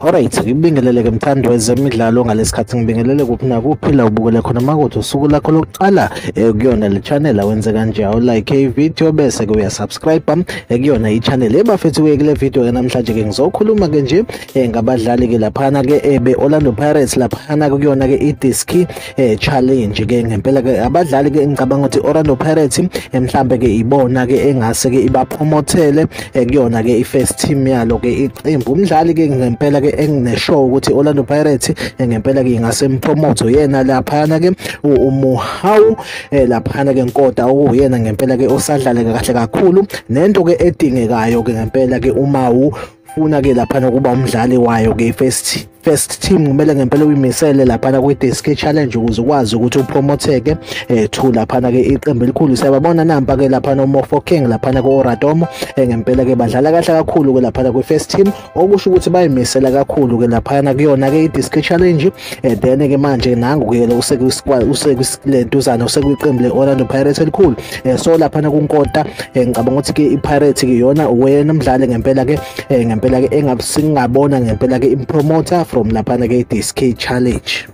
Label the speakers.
Speaker 1: Alright, ngibingelele ke mthandi wezemidlalo ngalesikhathi ngibingelele kuphi nakuphi la ubukele khona makuthi usuku lakho lokuqala kuyona le channel awenze kanje like i-video bese ke uyasubscribe kuyona i-channel ebafethu kule video ke namhlanje ke ngizokhuluma ke nje ngabadlali ke laphana ke be-Orlando Pirates laphana ke kuyona ke i-disc challenge ke ngempela ke abadlali ke ngicabanga ukuthi Orlando Pirates mhlambe ke ibona ke engase ke ibapromothele kuyona ke i-first team yalo ke iqembu umdlali ke ngempela ke engineshow ukuthi Orlando Pirates ngempela ke ingase impromote yena laphana ke Mohau laphana ke Nkota uyena ngempela ke osadlala kahle kakhulu nento ke edingekayo ke ngempela ke uma ufuna ke laphana kuba umdlali wayo ke first team kumele ngempela uyimisele laphana kwi-disc challenge ukuze ukwazi ukuthi upromotheke to laphana ke iqembu elikhulu siyababona nampa ke laphana uMofo King laphana ku-Oratomo ngempela ke badlala kahle kakhulu ke laphana kwi-first team okusho ukuthi bayimisela kakhulu ke laphana kuyona ke i-disc challenge then ke manje nangu ke usekulentuzana usekwiqembu le-Orlando Pirates elikhulu so laphana kuNkota ngicabanga ukuthi ke i-Pirates ke yona wena umdlali ngempela ke engabona ngempela ke impromoter from laphana ke disc challenge.